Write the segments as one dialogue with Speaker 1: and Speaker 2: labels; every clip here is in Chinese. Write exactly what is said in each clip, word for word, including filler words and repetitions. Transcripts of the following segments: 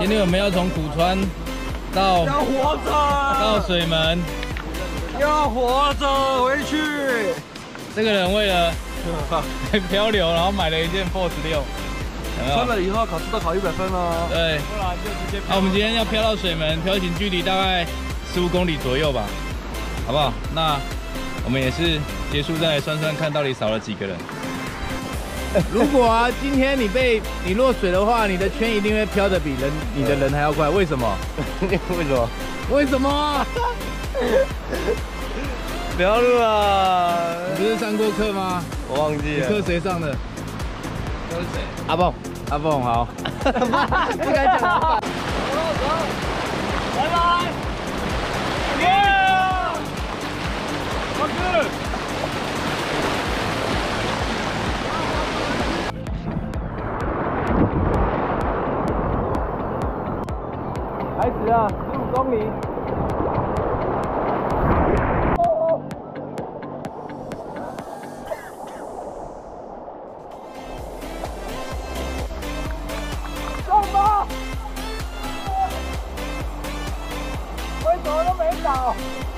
Speaker 1: 今天我们要从古川到
Speaker 2: 要活着，
Speaker 1: 到水门，
Speaker 2: 要活着回去。
Speaker 1: 这个人为了漂流，然后买了一件 Force 六，
Speaker 2: 穿了以后考试都考一百分了。
Speaker 1: 对，
Speaker 2: 不然就直接。
Speaker 1: 那我们今天要漂到水门，漂行距离大概十五公里左右吧，好不好？那我们也是结束再来算算看到底少了几个人。如果啊，今天你被你落水的话，你的圈一定会飘得比人你的人还要快。为什么？
Speaker 2: 为什么？
Speaker 1: 为什么？
Speaker 2: 不要录了。
Speaker 1: 你不是上过课吗？
Speaker 2: 我忘记了。
Speaker 1: 你课谁上的？都是谁？
Speaker 2: 阿蹦。
Speaker 1: 阿凤好。
Speaker 2: 不敢讲。走走，拜拜。耶！老师。开始了，十五公里。上吧！为什么都没倒？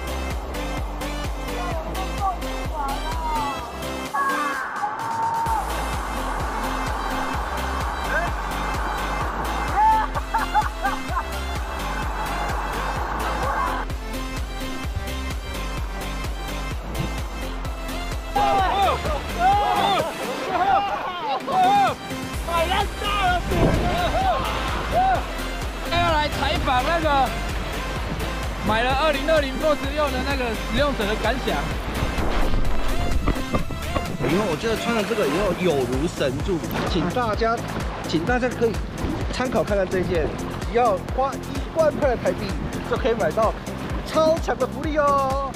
Speaker 1: 要来采访那个买了二零二零 Force 六的那个使用者的感想。
Speaker 3: 以后我觉得穿了这个以后有如神助，请大家，请大家可以参考看看这件，只要花一万块的台币就可以买到超强的福利哦。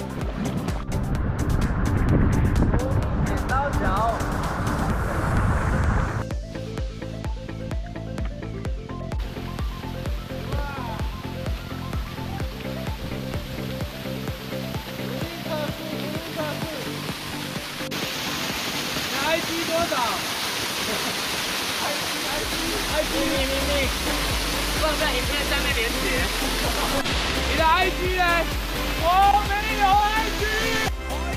Speaker 2: 剪刀脚。I G 多少 ？I G I G I G 咪咪咪，放在影片下面连结。你的 I G 呢？我没有 I G。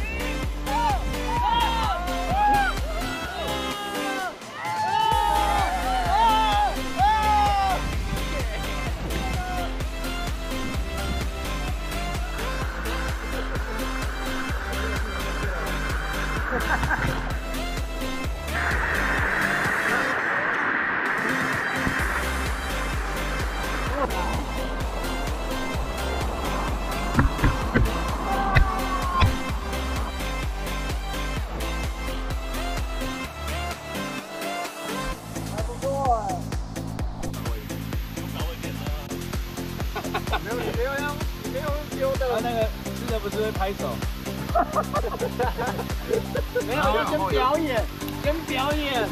Speaker 2: 没有，你没有要，你没有丢的。
Speaker 1: 他那个吃的不是会拍手？
Speaker 2: 没有，就先表演，先表演。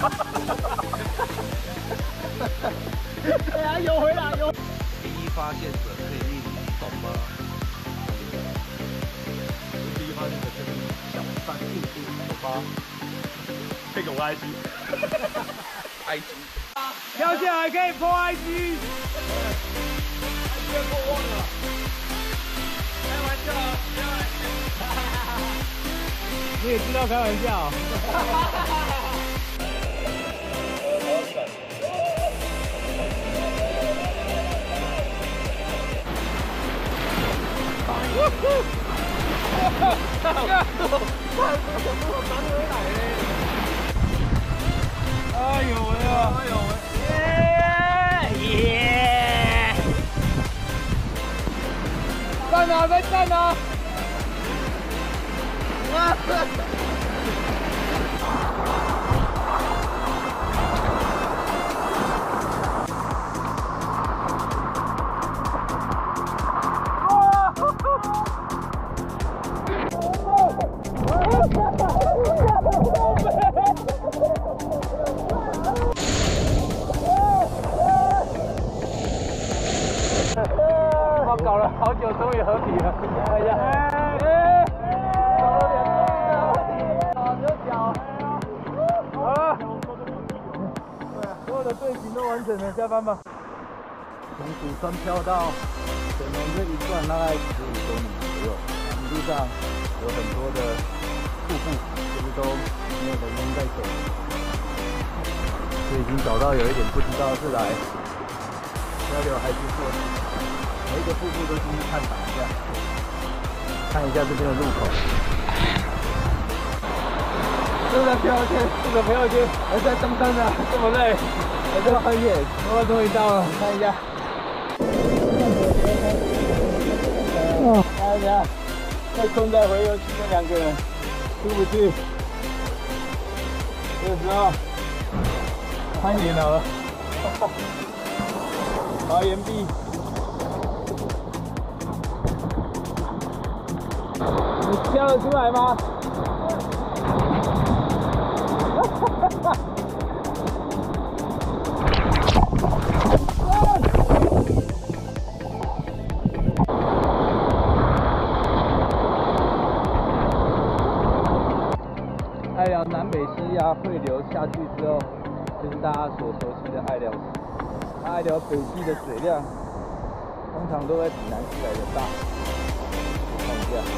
Speaker 2: 对啊，游回来游。
Speaker 3: 第一发现者可以匿名，懂吗？
Speaker 2: 第一发现者可以小三印度，懂吗？可以给我 I G。I G。跳下来可以 po I G。别破忘了，开玩笑，开玩笑，
Speaker 1: 你也知道开玩笑。哎呦喂啊！哎呦喂！耶耶！站啊！再站啊！啊！我搞了好久，终于合体了！哎呀，哎，搞了两个，好牛脚！啊，所有的队形都完成了，下班吧。
Speaker 3: 从古川漂到水门这一段大概十五公里左右，一路上有很多的瀑布，其实都没有人工在走，所以已经找到有一点不知道是来漂流还是说每一个瀑布都进去探访一下，看一下这边的路口。这个漂去，这个漂去，还在登山呢，这么累，还在攀岩，我终于到了，看一下。哦，看一下，被困在回游区的两个人出不去，这个时候攀岩了，爬岩壁。你跳得出来吗？爱寮南北溪啊汇流下去之后，就是大家所熟悉的爱寮溪。爱寮北溪的水量通常都会比南溪来的大。看一下，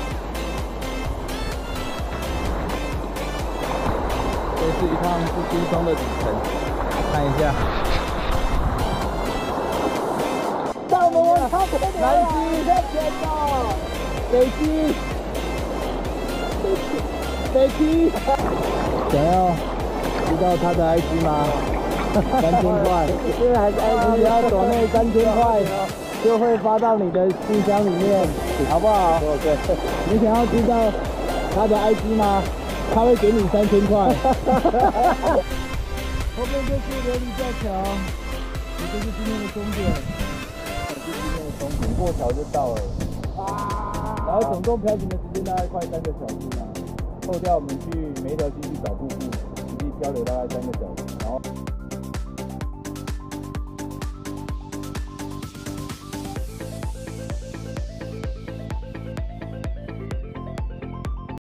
Speaker 3: 这是一趟不轻松的旅程。看一下，到我们南溪的前到北溪。北溪，想要知道他的 I G 吗？三千块，现在还是 I G 要抖内三千块，就会发到你的信箱里面，好不好？对，你想要知道他的 I G 吗？他会给你三千块。后面就是琉璃吊桥，也就是今天的终点，也是今天的终点，过桥就到了。然后总共漂行的时间大概快三个小时吧。扣掉我们去每一条溪去找瀑布，实际漂流大概三个小时，然后。